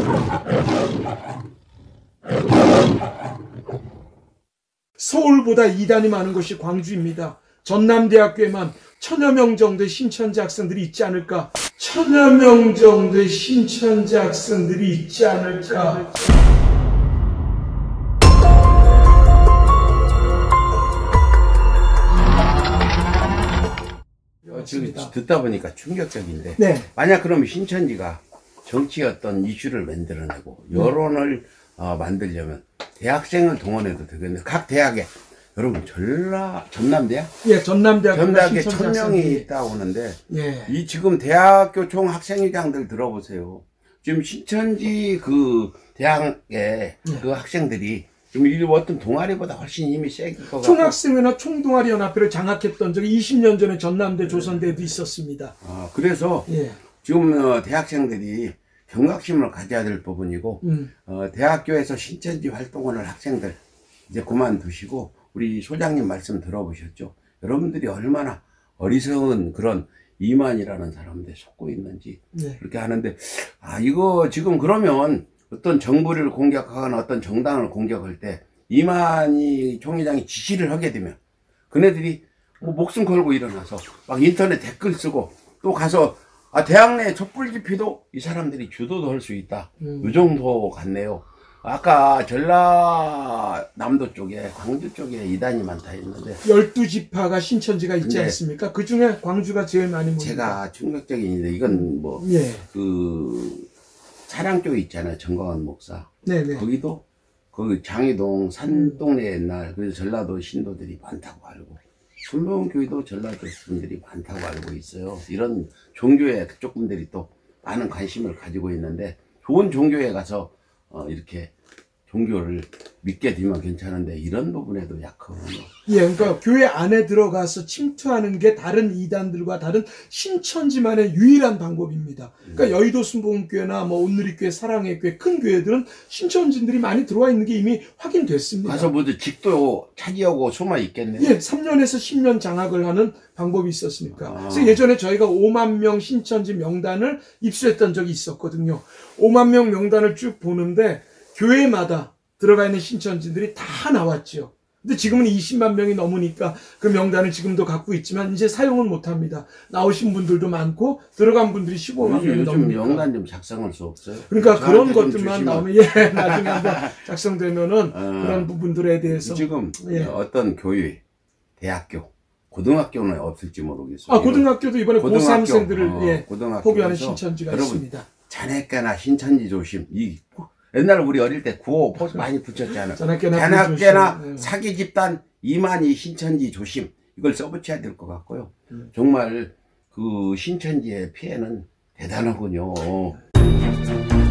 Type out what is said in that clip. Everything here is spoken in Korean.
서울보다 이단이 많은 것이 광주입니다. 전남대학교에만 1000여 명 정도의 신천지 학생들이 있지 않을까? 1000여 명 정도의 신천지 학생들이 있지 않을까? 지금 듣다 보니까 충격적인데, 네. 만약 그러면 신천지가 정치 어떤 이슈를 만들어내고 여론을 만들려면 대학생을 동원해도 되겠네요. 각 대학에, 여러분 전남대학? 예, 전남대학에 1000명이 있다고 하는데, 예. 이 지금 대학교 총 학생회장들 들어보세요. 지금 신천지 그 대학의 그 학생들이 지금 이 어떤 동아리보다 훨씬 힘이 세질 것 같고. 총학생회나 총동아리 연합회를 장악했던 적이 20년 전에 전남대 조선대에도 있었습니다. 그래서 예. 지금 대학생들이 경각심을 가져야 될 부분이고, 대학교에서 신천지 활동을 할 학생들 이제 그만두시고, 우리 소장님 말씀 들어보셨죠? 여러분들이 얼마나 어리석은 그런 이만이라는 사람들에 속고 있는지 네. 그렇게 하는데, 이거 지금 그러면 어떤 정부를 공격하거나 어떤 정당을 공격할 때 이만희 총회장이 지시를 하게 되면 그네들이 뭐 목숨 걸고 일어나서 막 인터넷 댓글 쓰고 또 가서 대학 내 촛불 집회도 이 사람들이 주도도 할 수 있다. 이 정도 같네요. 아까 전라남도 쪽에 광주 쪽에 이단이 많다 했는데 12지파가 신천지가 있지 네. 않습니까? 그 중에 광주가 제일 많이 모입니다. 제가 충격적인 일인데, 이건 뭐 예. 그 차량 쪽에 있잖아요. 정광훈 목사. 네네. 거기도 그 장희동 산동네 옛날 그래서 전라도 신도들이 많다고 알고, 순복음교회도 전라도 분들이 많다고 알고 있어요. 이런 종교에 그쪽 분들이 또 많은 관심을 가지고 있는데, 좋은 종교에 가서 이렇게 종교를 믿게 되면 괜찮은데 이런 부분에도 약하군요. 예, 그러니까 교회 안에 들어가서 침투하는 게 다른 이단들과 다른 신천지만의 유일한 방법입니다. 그러니까 여의도 순복음교회나 뭐 온누리교회, 사랑의 교회, 큰 교회들은 신천지들이 많이 들어와 있는 게 이미 확인됐습니다. 가서 모두 직도 차지하고 숨어 있겠네요. 예, 3년에서 10년 장악을 하는 방법이 있었으니까. 그래서 예전에 저희가 5만 명 신천지 명단을 입수했던 적이 있었거든요. 5만 명 명단을 쭉 보는데 교회마다 들어가 있는 신천지들이 다 나왔죠. 근데 지금은 20만 명이 넘으니까 그 명단을 지금도 갖고 있지만 이제 사용은 못합니다. 나오신 분들도 많고 들어간 분들이 15만 명이 요즘 넘으니까. 명단 좀 작성할 수 없어요? 그러니까 그런 것들만 주시면. 나오면 예, 나중에 한번 작성되면은 그런 부분들에 대해서 지금 예. 어떤 교회, 대학교, 고등학교는 없을지 모르겠어요. 고등학교도 이번에 고3생들을 예, 고등학교에서 포교하는 신천지가 여러분, 있습니다. 자네께나 신천지 조심. 옛날 우리 어릴 때 구호 포스 많이 붙였잖아요. 자네께나 자네께나 사기 집단 이만희 신천지 조심. 이걸 써붙여야 될 것 같고요. 정말 그 신천지의 피해는 대단하군요.